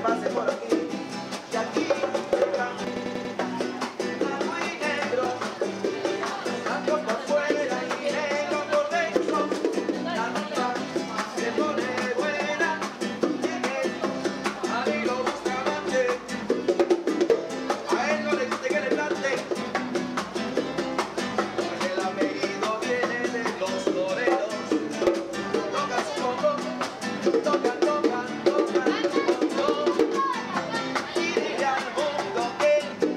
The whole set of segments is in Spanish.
pase por aquí, y aquí llega blanco y negro, blanco por fuera y negro por dentro. La vida se pone buena, a mí lo busca amante, a él no le gusta que le plante, porque el apellido viene de los toreros. Toca su fondo, toca, toca, toca su fondo, y dile al mundo que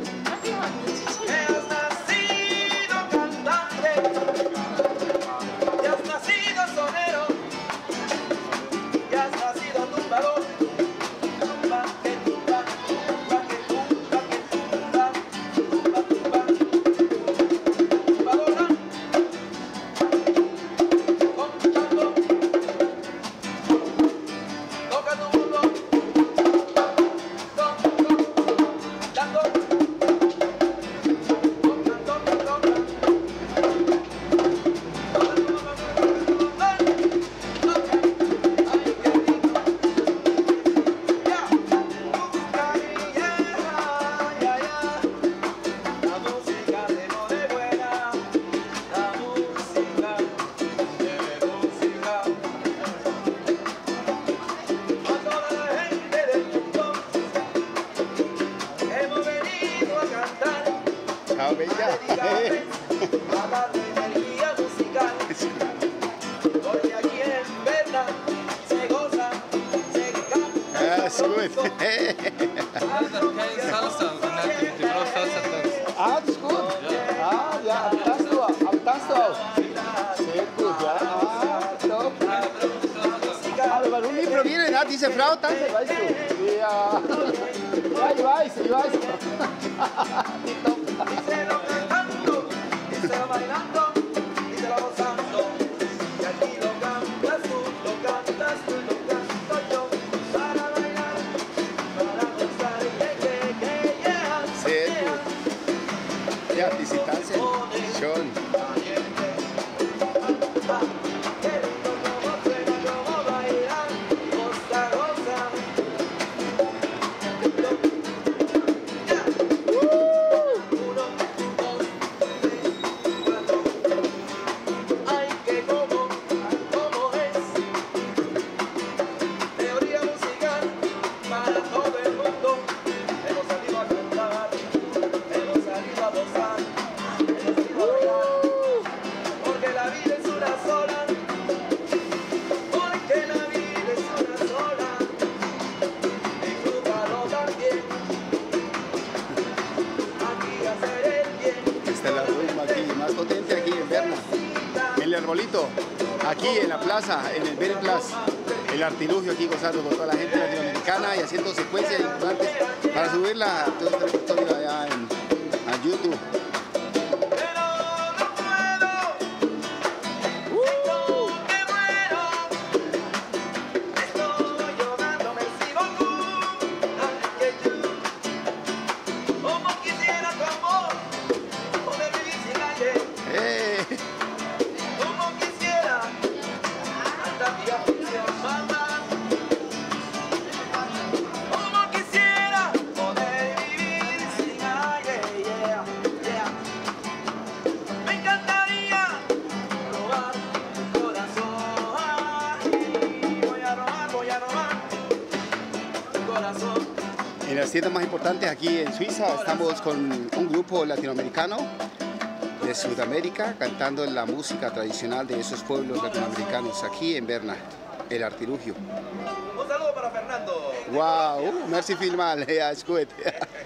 has nacido cantante, que has nacido sonero, que has nacido tumbador, tumba, que tumba, tumba, que tumba, que tumba, tumba, tumba, tumbadora, contando, toca tu mundo, dando, Ah, bella. a darle energía musical, porque aquí en Berna se goza, se canta. That's good. Salsa, we brought salsa dance. Ah, that's good. Ah, ja, am Tanztor auch. Sehr gut, ja. Ah, top. Aber warum nicht probieren? Ja, diese Frau tanzt, weißt du. Ja, ja, ich weiß. Die top. Díselo cantando, díselo bailando, díselo gozando, y aquí lo cantas tú, lo cantas tú, lo canto yo, para bailar, para gozar, yeah. Sehr gut. Ja, diese Tanze schon. Qué lindo como suena, como bailar, goza, goza. Uno, dos, tres, cuatro. Ay, que como es. Teoría musical para todo el mundo. Hemos salido a cantar, hemos salido a gozar, hemos salido a bailar. Porque la vida es una sola. Porque la vida es una sola. Disfrútalo también. Aquí hacer el bien. Esta es la rumba aquí, más potente aquí en Berna. En el arbolito, aquí en la plaza, en el Berry Plaza. El artilugio aquí gozando con toda la gente latinoamericana y haciendo secuencias importantes para subirla a todo este repertorio allá a YouTube. Pero no puedo. Que muero. Estoy llorándome si tú. Que tú. Como quisiera tu amor. Poder vivir sin ayer. Como quisiera. Hasta mi aflicción, mamá. Como quisiera poder vivir sin ayer. Yeah. Me encantaría robar tu corazón. Voy a robar tu corazón. En las tiendas más importantes aquí en Suiza estamos con un grupo latinoamericano de Sudamérica cantando la música tradicional de esos pueblos latinoamericanos aquí en Berna, el artilugio. Un saludo para Fernando. Wow, merci vielmals, ja, ist gut.